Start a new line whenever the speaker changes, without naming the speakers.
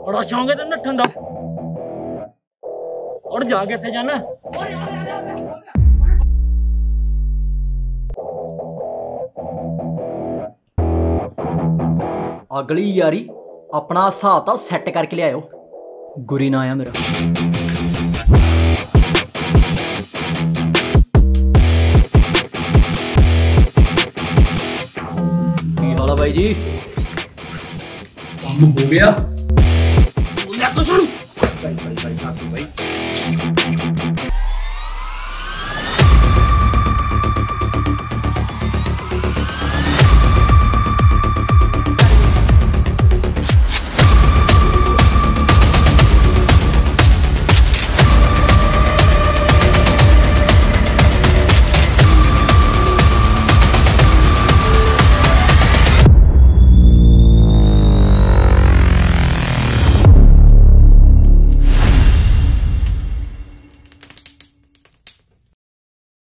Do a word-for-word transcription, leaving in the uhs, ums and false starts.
बड़ा शौक है तेन नट्ठन दा और जाके इत्थे जाना
अगली यारी अपना हिसाब तां सैट करके लियाओ। गुरी ना आया मेरा। वाला भाई जी
काम हो गया।
भाई भाई भाई भाई